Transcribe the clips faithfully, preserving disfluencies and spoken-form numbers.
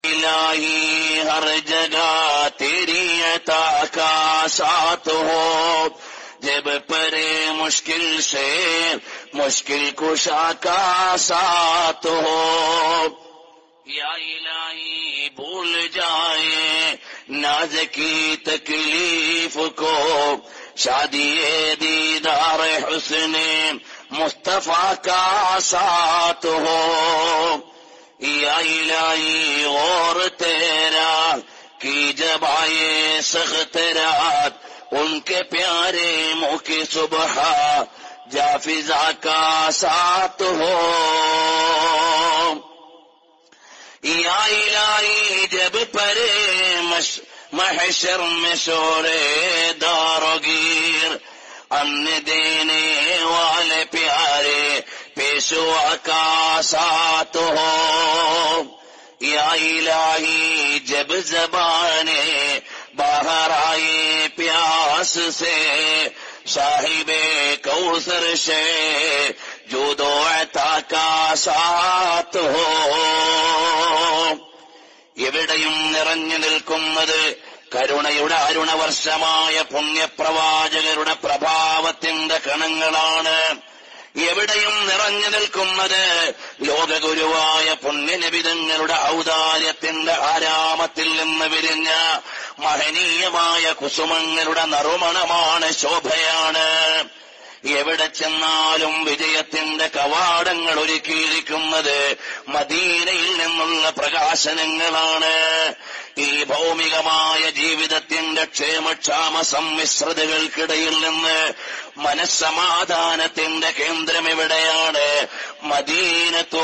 इलाही हर जगह तेरी अता का साथ हो, जब परे मुश्किल से मुश्किल कुशा का साथ हो। या इलाही भूल जाए नाज की तकलीफ को, शादी दीदार हुस्ने मुस्तफा का साथ हो। या इलाही और तेरा की जब आए सख्त रात, उनके प्यारे मुँह की सुबह जाफिजा का साथ हो। या इलाही जब परे महशर में शोरे दारोगीर, अन्न देने वाले प्यारे पेशवा का साथ हो। या इलाही जब ज़बाने बाहर आए प्यास से, साहिबे कौसर से जूदो अता का साथ हो। എവിടെയും നിറഞ്ഞു നിൽക്കുന്നത് കരുണയുടെ അരുണവർഷമായ പുണ്യപ്രവാചകരുടെ പ്രഭാവത്തിന്റെ കണങ്ങളാണ്. എവിടെയും നിറഞ്ഞു നിൽക്കുന്നത് ലോകഗുരുവായ പുണ്യനിബിതങ്ങളുടെ ഔദാര്യത്തിന്റെ ആരാമത്തിൽ നിന്ന് വിരിഞ്ഞ മഹനീയമായ കുസുമങ്ങളുടെ നറുമണമാണ്, ശോഭയാണ്. എവിടെ ചെന്നാലും വിജയത്തിന്റെ കവാടങ്ങൾ ഒരുക്കിയിരിക്കുന്നത് മദീനയിൽ നിന്നുള്ള പ്രകാശനങ്ങളാണ്. ഈ ഭൗമികമായ ജീവിതത്തിന്റെ ക്ഷേമക്ഷാമ സമ്മിശ്രതകൾക്കിടയിൽ നിന്ന് മനസ്സമാധാനത്തിന്റെ കേന്ദ്രം എവിടെയാണ്? മദീനത്തു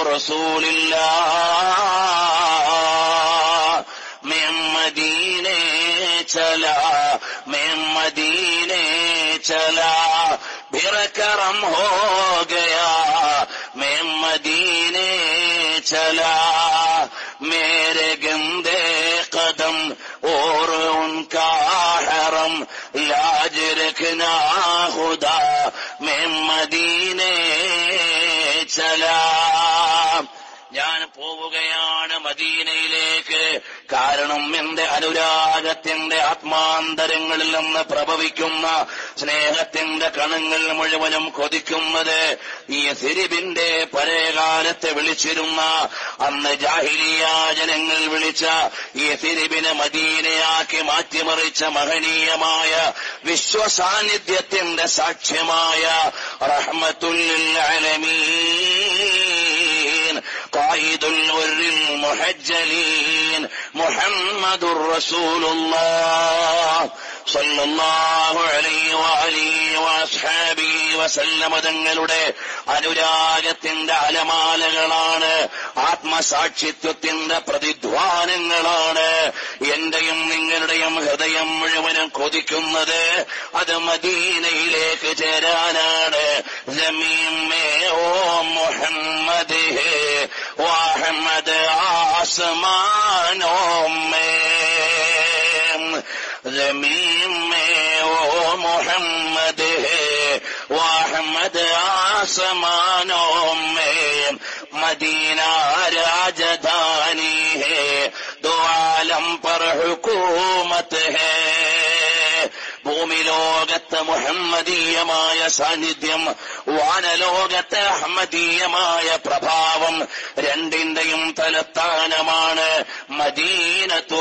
റസൂലില്ലാഹ്. मैं मदीने चला, मैं मदीने चला, फिर करम हो गया, मैं मदीने चला। मेरे गंदे कदम और उनका हरम, लाज रखना खुदा, मैं मदीने चला. ഞാൻ പോവുകയാണ് മദീനയിലേക്ക്. കാരണം എന്റെ അനുരാഗത്തിന്റെ ആത്മാന്തരങ്ങളിൽ നിന്ന് പ്രഭവിക്കുന്ന സ്നേഹത്തിന്റെ കണങ്ങൾ മുഴുവനും കൊതിക്കുന്നത് ഈ സിരിബിന്റെ പഴയകാലത്തെ വിളിച്ചിരുന്ന, അന്ന് ജാഹിലിയ ജനങ്ങൾ വിളിച്ച ഈ സിരിബിനെ മദീനയാക്കി മാറ്റിമറിച്ച മഹനീയമായ വിശ്വസാന്നിധ്യത്തിന്റെ സാക്ഷ്യമായ റഹ്മത്തുൽ ലിൽ ആലമീൻ قائد الغر المحجلين محمد رسول الله സല്ലല്ലാഹു അലൈഹി വഅലിഹി വഅസ്ഹാബിഹി വസല്ലമ തങ്ങളുടെ അനുരാഗത്തിന്റെ അലമാലകളാണ്, ആത്മസാക്ഷിത്വത്തിന്റെ പ്രതിധ്വാനങ്ങളാണ്. എന്റെയും നിങ്ങളുടെയും ഹൃദയം മുഴുവനും കൊതിക്കുന്നത് അത് മദീനയിലേക്ക് ചേരാനാണ്. ജമീൻ മേ ഓ മുഹമ്മദ് ഹേ വഅഹ്മദ് ആസ്മാനോ മേ, ज़मीन में वो मोहम्मद है वअहमद आसमानों में, मदीना राजधानी है, दो आलम पर हुकूमत है. ഭൂമിലോകത്ത് മുഹമ്മദീയമായ സാന്നിധ്യം, വാനലോകത്തെ അഹ്മദീയമായ പ്രഭാവം, രണ്ടിന്റെയും തലസ്ഥാനമാണ് മദീനത്തു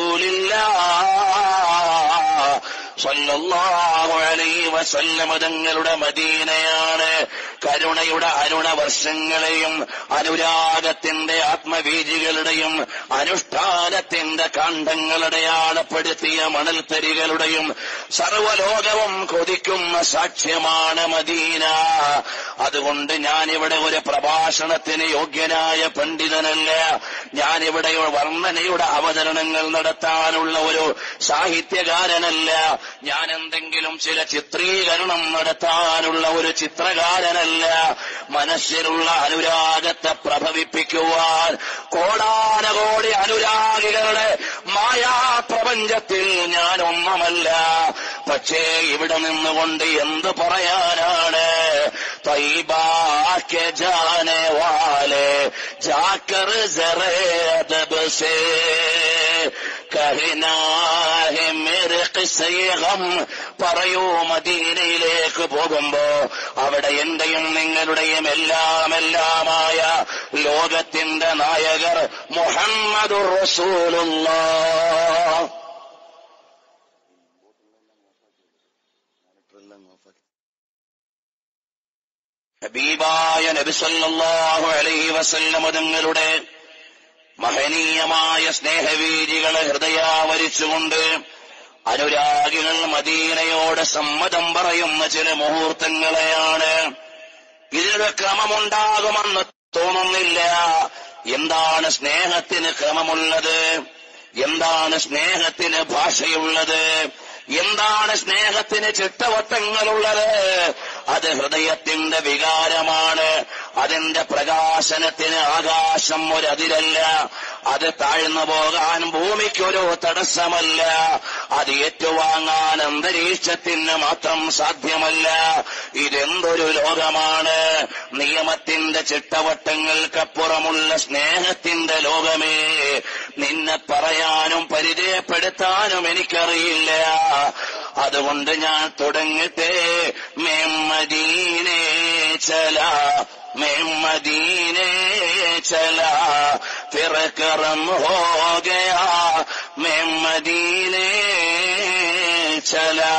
റസൂലില്ലാഹ് സല്ലല്ലാഹു അലൈഹി വസല്ലമ തങ്ങളുടെ മദീനയാണ്. കരുണയുടെ അരുണവർഷങ്ങളെയും അനുരാഗത്തിന്റെ ആത്മബീജികളുടെയും അനുഷ്ഠാനത്തിന്റെ കാണ്ഡങ്ങളുടെ അടയാളപ്പെടുത്തിയ മണൽത്തരികളുടെയും സർവലോകവും കൊതിക്കുന്ന സാക്ഷ്യമാണ് മദീന. അതുകൊണ്ട് ഞാനിവിടെ ഒരു പ്രഭാഷണത്തിന് യോഗ്യനായ പണ്ഡിതനല്ല, ഞാനിവിടെ വർണ്ണനയുടെ അവതരണങ്ങൾ നടത്താനുള്ള ഒരു സാഹിത്യകാരനല്ല, ഞാൻ എന്തെങ്കിലും ചില ചിത്രീകരണം നടത്താനുള്ള ഒരു ചിത്രകാരനല്ല. മനസ്സിലുള്ള അനുരാഗത്തെ പ്രഭവിപ്പിക്കുവാൻ കോടാനകോടി അനുരാഗികളുടെ മായാപ്രപഞ്ചത്തിൽ ഞാനൊന്നുമല്ല. പക്ഷേ ഇവിടെ നിന്നുകൊണ്ട് എന്ത് പറയാനാണ്? तैयबा के जाने वाले जाकर जरे अदब से कहना है मेरे ഖിസ്സേ ഗം പറയൂ മദീനയിലേക്ക് പോകുമ്പോ അവിടെ എന്റെയും നിങ്ങളുടെയും എല്ലാം എല്ലാമായ ലോകത്തിന്റെ നായകർ മുഹമ്മദുർ റസൂലുള്ളാഹ്. ഹബീബായ നബി സല്ലല്ലാഹു അലൈഹി വസല്ലം തങ്ങളുടെ മഹനീയമായ സ്നേഹവീജികളെ ഹൃദയാവരിച്ചുകൊണ്ട് അനുരാഗികൾ മദീനയോട് സമ്മതം പറയുന്ന ചില മുഹൂർത്തങ്ങളെയാണ്. ഇതിനൊരു ക്രമമുണ്ടാകുമെന്ന് തോന്നുന്നില്ല. എന്താണ് സ്നേഹത്തിന് ക്രമമുള്ളത്? എന്താണ് സ്നേഹത്തിന് ഭാഷയുള്ളത്? എന്താണ് സ്നേഹത്തിന് ചിട്ടവട്ടങ്ങളുള്ളത്? അത് ഹൃദയത്തിന്റെ വികാരമാണ്. അതിന്റെ പ്രകാശനത്തിന് ആകാശം ഒരതിരല്ല. അത് താഴ്ന്നു പോകാൻ ഭൂമിക്കൊരു തടസ്സമല്ല. അത് ഏറ്റുവാങ്ങാൻ അന്തരീക്ഷത്തിന് മാത്രം സാധ്യമല്ല. ഇതെന്തൊരു ലോകമാണ്! നിയമത്തിന്റെ ചിട്ടവട്ടങ്ങൾക്കപ്പുറമുള്ള സ്നേഹത്തിന്റെ ലോകമേ. നിന്നെ പറയാനും പരിചയപ്പെടുത്താനും എനിക്കറിയില്ല. അതുകൊണ്ട് ഞാൻ തുടങ്ങട്ടെ. मैं मदीने चला मैं मदीने चला फिर करम हो गया मैं मदीने चला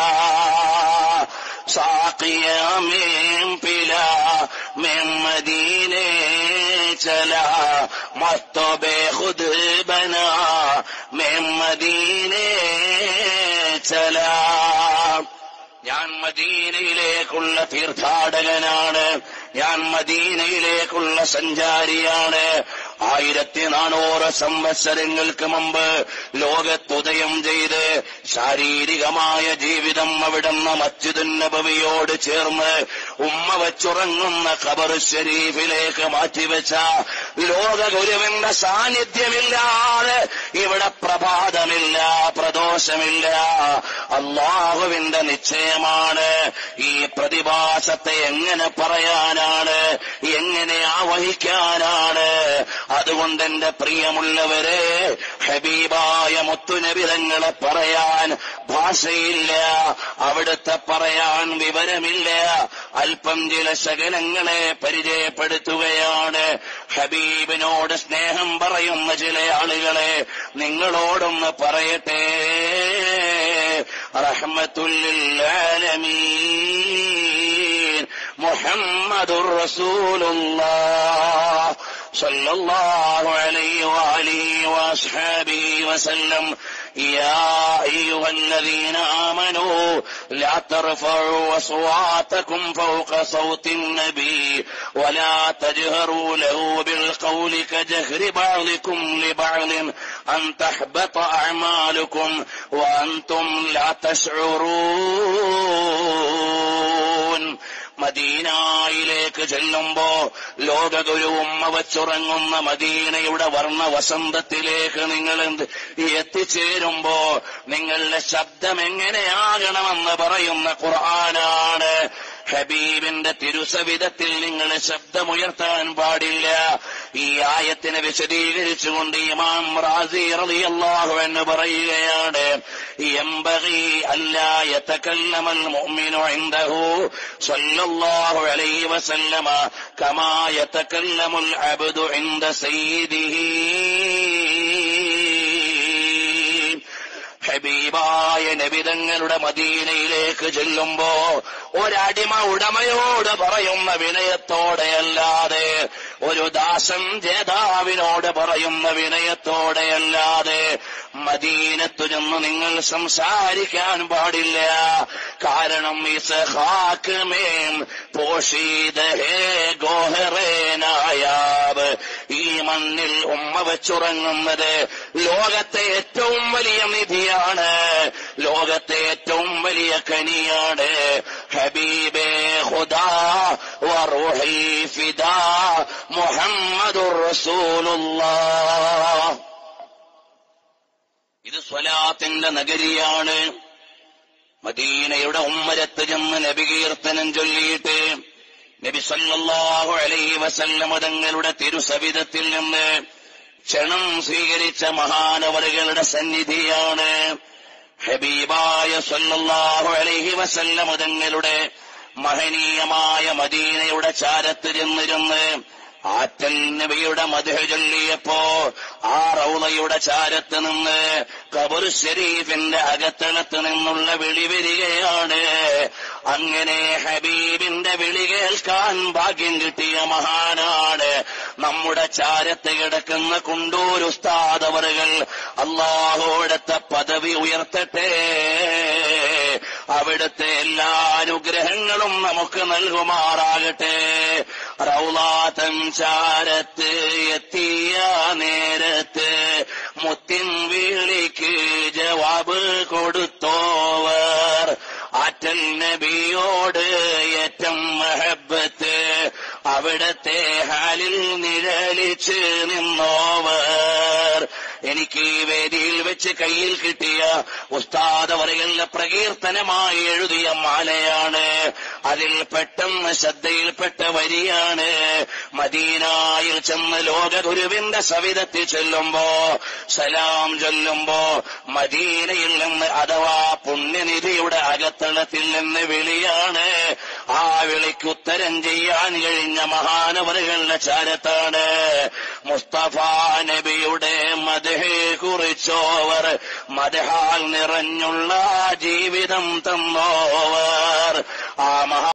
साकिया में पिला मैं मदीने चला मस्तो बेखुद बना मैं मदीने चला. ഞാൻ മദീനയിലേക്കുള്ള തീർത്ഥാടകനാണ്. ഞാൻ മദീനയിലേക്കുള്ള സഞ്ചാരിയാണ്. ആയിരത്തി നാനൂറ് സംവത്സരങ്ങൾക്ക് മുമ്പ് ലോകത്തുദയം ചെയ്ത് ശാരീരികമായ ജീവിതം അവിടുന്ന് മസ്ജിദുൻ നബവിയോട് ചേർന്ന് ഉമ്മ വച്ചുറങ്ങുന്ന ഖബർ ശരീഫിലേക്ക് മാറ്റിവെച്ച ലോക ഗുരുവിന്റെ സാന്നിധ്യമില്ലാതെ ഇവിടെ പ്രഭാതമില്ല, പ്രദോഷമില്ല. അല്ലാഹുവിന്റെ നിശ്ചയമാണ്. ഈ പ്രതിഭാസത്തെ എങ്ങനെ പറയാനാണ്, എങ്ങനെ ആവഹിക്കാനാണ്? അതുകൊണ്ട് എന്റെ പ്രിയമുള്ളവരെ, ഹബീബായ മുത്തുനബി തങ്ങളെ പറയാൻ ഭാഷയില്ല, അവിടുത്തെ പറയാൻ വിവരമില്ല. അല്പം ചില ശകലങ്ങളെ പരിചയപ്പെടുത്തുകയാണ്. ഹബീബിനോട് സ്നേഹം പറയുന്ന ചില ആളുകളെ നിങ്ങളോടൊന്ന് പറയട്ടെ. റഹ്മത്തുൽ ലിൽ ആലമീൻ മുഹമ്മദുർ റസൂലുള്ളാഹ് സല്ലല്ലാഹു അലൈഹി വഅലിഹി വഅസ്ഹാബിഹി വസല്ലം. يا أيها الذين آمنوا لا ترفعوا أصواتكم فوق صوت النبي ولا تجهروا له بالقول كجهر بعضكم لبعض أن تحبط أعمالكم وأنتم لا تشعرون. മദീനയിലേക്ക് ചെല്ലുമ്പോ ലോകഗുരുവും വച്ചുറങ്ങുന്ന മദീനയുടെ വർണ്ണ വസന്തത്തിലേക്ക് നിങ്ങൾ എത്തിച്ചേരുമ്പോ നിങ്ങളുടെ ശബ്ദം എങ്ങനെയാകണമെന്ന് പറയുന്ന ഖുർആനാണ്. ഹബീബിന്റെ തിരുസവിധത്തിൽ നിങ്ങൾ ശബ്ദമുയർത്താൻ പാടില്ല. ഈ ആയത്തിനെ വിശദീകരിച്ചുകൊണ്ട് ഇമാം റാസി റളിയല്ലാഹു അൻഹു പറയുകയാണ്, യംബഗി അല്ലാ യതകല്ലമൽ മുഅ്മിനു ഇൻദഹു സ്വല്ലല്ലാഹു അലൈഹി വസല്ലമ കമാ യതകല്ലമുൽ അബ്ദു ഇൻദ സയ്യിദിഹി. ഹബീബായ നബിതങ്ങളുടെ മദീനയിലേക്ക് ചെല്ലുമ്പോ ഒരടിമ ഉടമയോട് പറയുന്ന വിനയത്തോടെയല്ലാതെ, ഒരു ദാസൻ ജേതാവിനോട് പറയുന്ന വിനയത്തോടെയല്ലാതെ മദീനത്തു ചെന്ന് നിങ്ങൾ സംസാരിക്കാൻ പാടില്ല. കാരണം ഇസ്ഹാഖ് മേം പോഷീദ ഹേ ഗോഹറേ നായാബ്. ഈ മണ്ണിൽ ഉമ്മ വെച്ചുറങ്ങുന്നത് ലോകത്തെ ഏറ്റവും വലിയ നിധിയാണ്, ലോകത്തെ ഏറ്റവും വലിയ കനിയാണ്. ഹബീബേ ഖുദാ വറൂഹി ഫിദാ മുഹമ്മദുർ റസൂലുള്ളാഹ്. ഇത് സ്വലാത്തിന്റെ നഗരിയാണ്. മദീനയുടെ ഉമ്മരത്ത് ചെന്ന് നബി കീർത്തനം ചൊല്ലിയിട്ട് നബി സല്ലല്ലാഹു അലൈഹി വസല്ലം തങ്ങളുടെ തിരുസവിധത്തിൽ നിന്ന് ക്ഷണം സ്വീകരിച്ച മഹാനവറുകളുടെ സന്നിധിയാണ്. ഹബീബായ സല്ലല്ലാഹു അലൈഹി വസല്ലം തങ്ങളുടെ മഹനീയമായ മദീനയുടെ ചാരത്ത് ചെന്നിരുന്ന് ആറ്റൽ നബിയുടെ മദ്ഹ് ചൊല്ലിയപ്പോ ആ റൗളയുടെ ചാരത്ത് നിന്ന് ഖബർ ശരീഫിന്റെ അകത്തളത്ത് നിന്നുള്ള വിളി വരികയാണ്. അങ്ങനെ ഹബീബിന്റെ വിളി കേൾക്കാൻ ഭാഗ്യം കിട്ടിയ മഹാനാണ് നമ്മുടെ ചാരത്ത് കിടക്കുന്ന കുണ്ടൂർ ഉസ്താദ് അവറുകൾ. അല്ലാഹുവിടുത്തെ പദവി ഉയർത്തട്ടെ, അവിടുത്തെ എല്ലാ അനുഗ്രഹങ്ങളും നമുക്ക് നൽകുമാറാകട്ടെ. റൗളാതൻ ചാരത്ത് എത്തിയ നേരത്ത് മുത്തിൻ വിളിക്ക് ജവാബ് കൊടുത്തോവർ. ആറ്റൽ നബിയോട് ഏറ്റം മഹബത്ത് അവിടത്തെ ഹാലിൽ നിഴലിച്ച് നിന്നോവർ. എനിക്ക് ഈ വേദിയിൽ വെച്ച് കയ്യിൽ കിട്ടിയ ഉസ്താദ് അവറുകളുടെ പ്രകീർത്തനമായി എഴുതിയ മാലയാണ്. അതിൽ പെട്ടെന്ന് ശ്രദ്ധയിൽപ്പെട്ട വരിയാണ്. മദീനായിൽ ചെന്ന് ലോകഗുരുവിന്റെ സവിധത്തിൽ ചെല്ലുമ്പോ സലാം ചൊല്ലുമ്പോ മദീനയിൽ നിന്ന് അഥവാ പുണ്യനിധിയുടെ അകത്തളത്തിൽ നിന്ന് വിളിയാണ്. ആ വിളിക്ക് ഉത്തരം ചെയ്യാൻ കഴിഞ്ഞ മഹാനവറുകളുടെ ചാരത്താണ് മുസ്തഫ നബിയുടെ മദ്ഹ് കുറിച്ചോവർ. മദ്ഹാൽ നിറഞ്ഞുള്ള ജീവിതം തന്നോവർ. ആ മഹാ